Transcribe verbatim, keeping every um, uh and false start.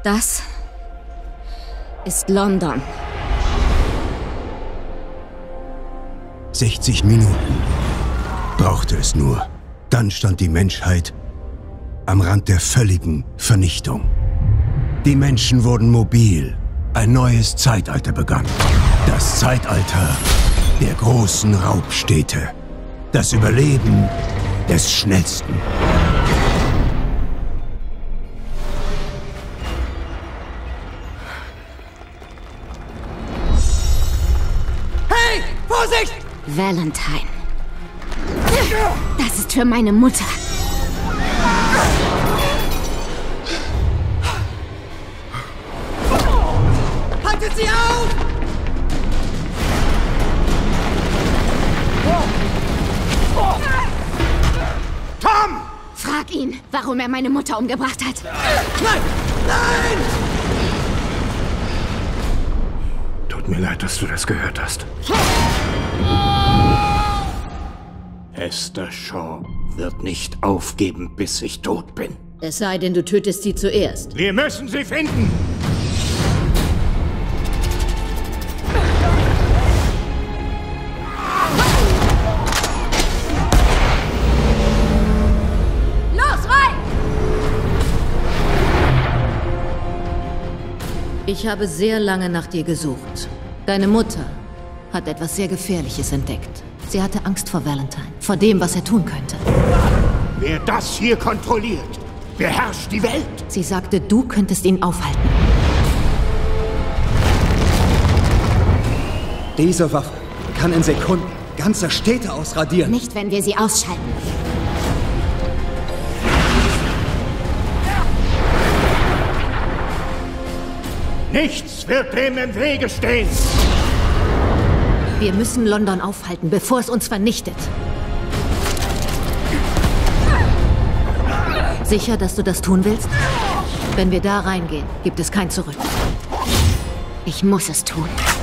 Das ist London. sechzig Minuten brauchte es nur. Dann stand die Menschheit am Rand der völligen Vernichtung. Die Menschen wurden mobil. Ein neues Zeitalter begann. Das Zeitalter der großen Raubstädte. Das Überleben des Schnellsten. Hey! Vorsicht! Valentine. Das ist für meine Mutter. Haltet sie auf! Tom! Frag ihn, warum er meine Mutter umgebracht hat. Nein! Nein! Tut mir leid, dass du das gehört hast. Esther Shaw wird nicht aufgeben, bis ich tot bin. Es sei denn, du tötest sie zuerst. Wir müssen sie finden! Los, rein! Ich habe sehr lange nach dir gesucht. Deine Mutter hat etwas sehr Gefährliches entdeckt. Sie hatte Angst vor Valentine, vor dem, was er tun könnte. Wer das hier kontrolliert, beherrscht die Welt. Sie sagte, du könntest ihn aufhalten. Diese Waffe kann in Sekunden ganze Städte ausradieren. Nicht, wenn wir sie ausschalten. Nichts wird dem im Wege stehen. Wir müssen London aufhalten, bevor es uns vernichtet. Sicher, dass du das tun willst? Wenn wir da reingehen, gibt es kein Zurück. Ich muss es tun.